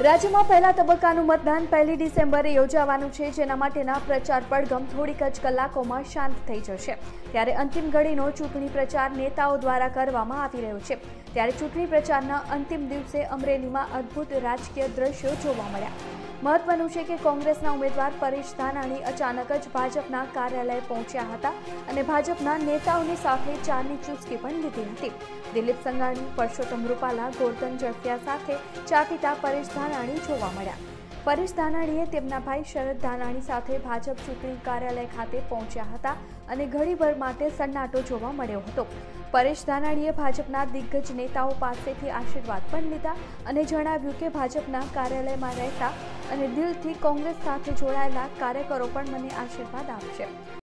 રાજ્યમાં પહેલા તબક્કાનું મતદાન 1 ડિસેમ્બરે યોજાવાનું છે, જેના માટેના પ્રચાર પડઘમ થોડીક જ કલાકોમાં શાંત થઈ જશે। ત્યારે અંતિમ ઘડીનો ચૂંટણી પ્રચાર નેતાઓ દ્વારા કરવામાં આવી રહ્યો છે। ત્યારે ચૂંટણી પ્રચારના અંતિમ દિવસે અમરેલીમાં અદ્ભુત રાજકીય દ્રશ્યો જોવા મળ્યા। મહત્વનું છે કે કોંગ્રેસના ઉમેદવાર પરેશ ધાનાણી અચાનક જ ભાજપના કાર્યાલય પહોંચ્યા હતા અને ભાજપના નેતાઓની સાથે ચાની ચૂસકી પણ લીધી હતી। દિલીપ સંઘાણી, પરસોત્તમ રૂપાલા, ગોરધન ઝડફિયા સાથે ચા પીતા પરેશ ધાનાણી જોવા મળ્યા। પરેશ ધાનાણીએ તેમના ભાઈ શરદ ધાનાણી સાથે ભાજપ ચૂંટણી કાર્યાલય ખાતે પહોંચ્યા હતા અને ઘડીભર માટે સન્નાટો જોવા મળ્યો હતો। પરેશ ધાનાણીએ ભાજપના દિગ્ગજ નેતાઓ પાસેથી આશીર્વાદ પણ લીધા અને જણાવ્યું કે ભાજપના કાર્યાલયમાં રહેતા અને દિલથી કોંગ્રેસ સાથે જોડાયેલા કાર્યકરો પણ મને આશીર્વાદ આપશે।